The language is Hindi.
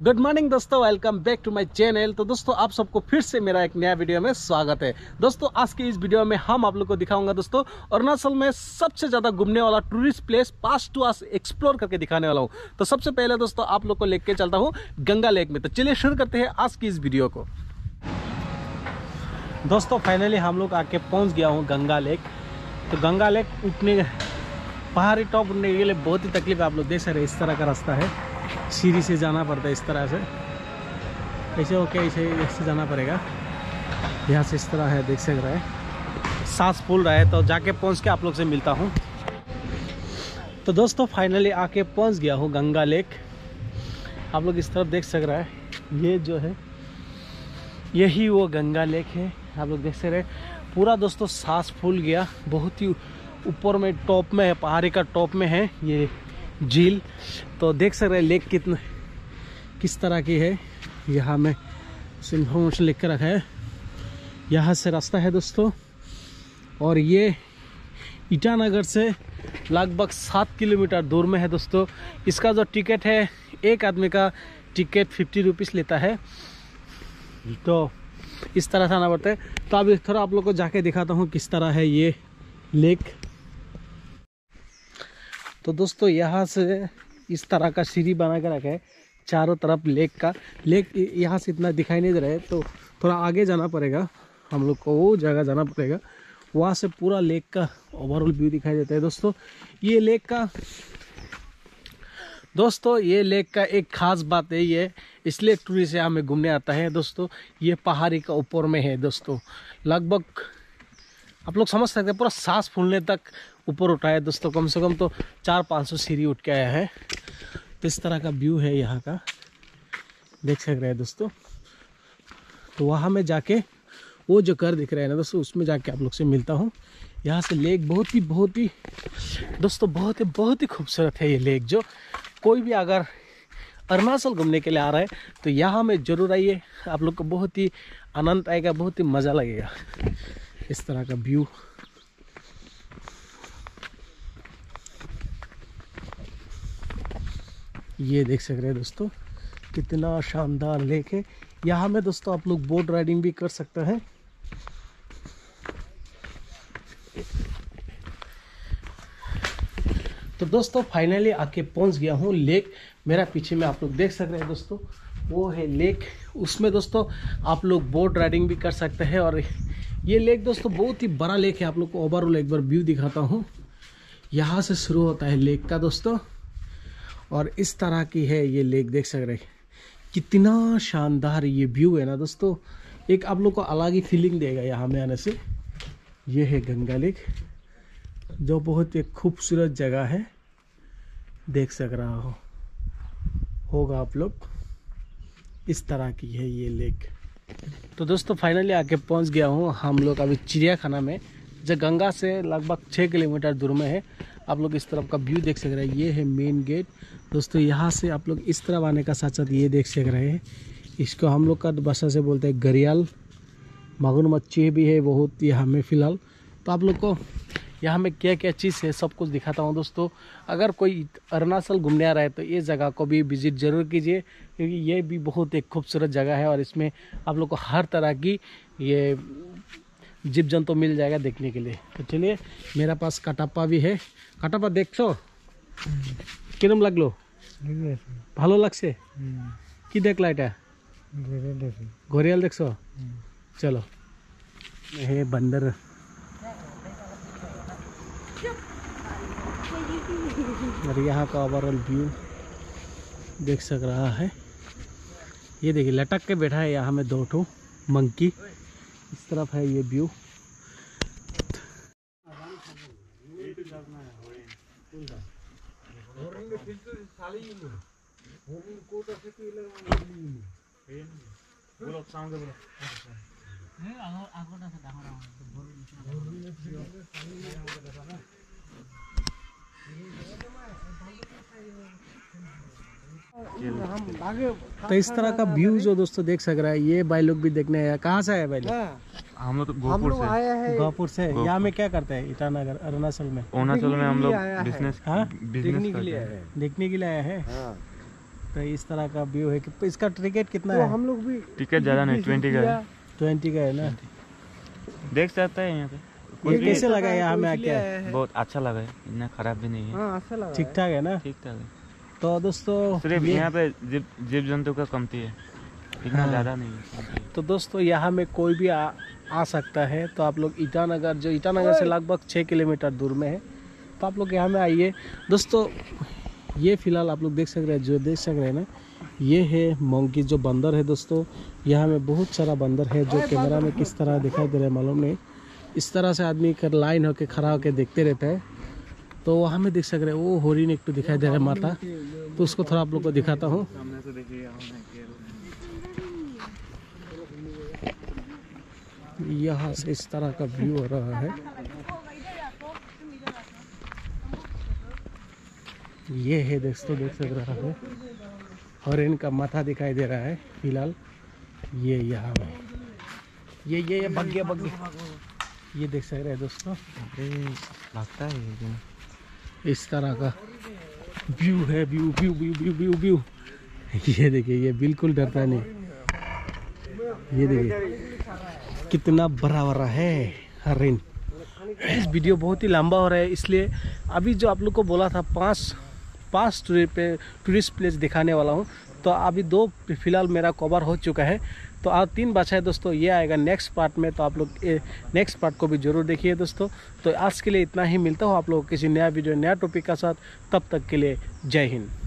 गुड मॉर्निंग दोस्तों, welcome back to my channel. तो दोस्तों आप सबको फिर से मेरा एक नया वीडियो में स्वागत है। दोस्तों आज की इस वीडियो में हम आप लोग को दिखाऊंगा दोस्तों अरुणाचल में सबसे ज़्यादा घूमने वाला टूरिस्ट प्लेस पास टू आस एक्सप्लोर करके दिखाने वाला हूँ। तो सबसे पहले दोस्तों आप लोग को लेके चलता हूँ गंगा लेक में। तो चलिए शुरू करते हैं आज की इस वीडियो को। दोस्तों फाइनली हम लोग आके पहुँच गया हूँ गंगा लेक। तो गंगा लेक उठने पहाड़ी टॉप उठने के लिए बहुत ही तकलीफ है। आप लोग देख सकते हैं इस तरह का रास्ता है, सीढ़ी से जाना पड़ता है। इस तरह से ऐसे होके ऐसे जाना पड़ेगा। यहाँ से इस तरह है, देख सक रहा है, सांस फूल रहा है। तो जाके पहुँच के आप लोग से मिलता हूँ। तो दोस्तों फाइनली आके पहुँच गया हूँ गंगा लेक। आप लोग इस तरफ देख सक रहा है, ये जो है यही वो गंगा लेक है। आप लोग देख सकते हैं पूरा दोस्तों सांस फूल गया। बहुत ही ऊपर में टॉप में है, पहाड़ी का टॉप में है ये झील। तो देख सकते हैं लेक किस तरह की है। यहाँ में इन्फॉर्मेशन लिख कर रखा है। यहाँ से रास्ता है दोस्तों, और ये ईटानगर से लगभग 7 किलोमीटर दूर में है दोस्तों। इसका जो टिकट है, एक आदमी का टिकट 50 रुपीज़ लेता है। तो इस तरह से आना पड़ता है। तो अब थोड़ा आप लोग को जाके दिखाता हूँ किस तरह है ये लेक। तो दोस्तों यहाँ से इस तरह का सीढ़ी बना कर रखा है चारों तरफ लेक का। लेक यहाँ से इतना दिखाई नहीं दे रहा है, तो थोड़ा आगे जाना पड़ेगा हम लोग को, वो जगह जाना पड़ेगा। वहाँ से पूरा लेक का ओवरऑल व्यू दिखाई देता है दोस्तों। ये लेक का एक खास बात है, ये इसलिए टूरिस्ट यहाँ में घूमने आता है दोस्तों। ये पहाड़ी का ऊपर में है दोस्तों। लगभग आप लोग समझ सकते हैं पूरा सांस फूलने तक ऊपर उठाया दोस्तों। कम से कम तो 400-500 सीढ़ी उठ के आया है। तो इस तरह का व्यू है यहाँ का, देख सक रहे हैं दोस्तों। तो वहाँ में जाके वो जो घर दिख रहा है ना दोस्तों, उसमें जाके आप लोग से मिलता हूँ। यहाँ से लेक बहुत ही दोस्तों बहुत ही खूबसूरत है ये लेक। जो कोई भी अगर अरुणाचल घूमने के लिए आ रहा है तो यहाँ में ज़रूर आइए। आप लोग को बहुत ही आनंद आएगा, बहुत ही मज़ा लगेगा। इस तरह का व्यू ये देख सक रहे हैं दोस्तों, कितना शानदार लेक है। यहाँ में दोस्तों आप लोग बोट राइडिंग भी कर सकते हैं। तो दोस्तों फाइनली आके पहुंच गया हूँ लेक। मेरा पीछे में आप लोग देख सक रहे हैं दोस्तों, वो है लेक। उसमें दोस्तों आप लोग बोट राइडिंग भी कर सकते हैं। और ये लेक दोस्तों बहुत ही बड़ा लेक है। आप लोग को ओवरऑल एक बार व्यू दिखाता हूँ। यहाँ से शुरू होता है लेक का दोस्तों, और इस तरह की है ये लेक। देख सक रहे हैं कितना शानदार ये व्यू है ना दोस्तों। एक आप लोग को अलग ही फीलिंग देगा यहाँ में आने से। ये है गंगा लेक, जो बहुत एक खूबसूरत जगह है, देख सक रहा होगा आप लोग। इस तरह की है ये लेक। तो दोस्तों फाइनली आके पहुंच गया हूँ हम लोग अभी चिड़ियाखाना में, जो गंगा से लगभग 6 किलोमीटर दूर में है। आप लोग इस तरफ का व्यू देख सक रहे हैं। ये है मेन गेट दोस्तों। यहाँ से आप लोग इस तरफ आने का साथ साथ ये देख सक रहे हैं, इसको हम लोग का भाषा से बोलते हैं घड़ियाल। मगरमच्छी भी है बहुत यहाँ में फ़िलहाल। तो आप लोग को यहाँ में क्या क्या चीज़ है सब कुछ दिखाता हूँ दोस्तों। अगर कोई अरुणाचल घूमने आ रहा है तो ये जगह को भी विज़िट ज़रूर कीजिए, क्योंकि ये भी बहुत एक खूबसूरत जगह है। और इसमें आप लोग को हर तरह की ये जीव जंतु मिल जाएगा देखने के लिए। तो चलिए, मेरा पास कटप्पा भी है। कटप्पा देखो किरम लगलो, ভালো লাগছে কি দেখলা এটা? ঘড়িয়াল দেখছো? चलो, ये बंदर। और यहाँ का ओवरऑल व्यू देख सक रहा है। ये देखिए लटक के बैठा है यहाँ में 2 ठो मंकी। इस तरफ है ये व्यू। तो इस तरह का व्यू जो दोस्तों देख सक रहा है। ये भाई लोग भी देखने आया। कहाँ से आए भाई लोग? हम लोग तो गोपुर से। यहाँ में क्या करते हैं? ईटानगर अरुणाचल में हम लोग बिजनेस देखने के लिए आया है। सकते हैं। इस तरह का व्यू है कि इसका टिकट कितना है? हम लोग भी टिकट ज़्यादा नहीं, 20 का है। 20 का है ना? देख सकते हैं यहाँ पे। ये कैसे लगा यहाँ में आके? बहुत अच्छा लगा है, इतना खराब भी नहीं है। अच्छा लगा, ठीक ठाक है ना? ठीक ठाक है। तो दोस्तों सिर्फ यहाँ पे जीव जंतु का कमती है, इतना ज़्यादा नहीं है। तो दोस्तों यहाँ में कोई भी आ सकता है। तो आप लोग ईटानगर, जो ईटानगर से लगभग 6 किलोमीटर दूर में है, तो आप लोग यहाँ में आइए दोस्तों। ये फिलहाल आप लोग देख सक रहे हैं, जो देख सक रहे हैं ना, ये है मंकी, जो बंदर है दोस्तों। यहाँ में बहुत सारा बंदर है, जो कैमरा में किस तरह दिखाई दे रहा है मालूम नहीं। इस तरह से आदमी कर लाइन होके खड़ा होके देखते रहता है। तो वहाँ में देख सक रहे हैं, वो हरिन एक तो दिखाई दे रहा है माता, तो उसको थोड़ा आप लोग को दिखाता हूँ। यहाँ से इस तरह का व्यू हो रहा है। ये है दोस्तों, देख सक रहा है, हरिन का माथा दिखाई दे रहा है फिलहाल। ये यहाँ में ये भाग गया। ये देख सक रहे हैं दोस्तों, लगता है इस तरह का व्यू है। व्यू ये देखिए, ये बिल्कुल डरता नहीं। ये देखिए कितना बड़ा है हरिन। इस वीडियो बहुत ही लंबा हो रहा है, इसलिए अभी जो आप लोग को बोला था पांच टूरिस्ट प्लेस दिखाने वाला हूँ, तो अभी 2 फिलहाल मेरा कवर हो चुका है। तो आज 3 बचा है दोस्तों, ये आएगा नेक्स्ट पार्ट में। तो आप लोग नेक्स्ट पार्ट को भी जरूर देखिए दोस्तों। तो आज के लिए इतना ही, मिलता हूँ आप लोग किसी नया वीडियो नया टॉपिक के साथ। तब तक के लिए जय हिंद।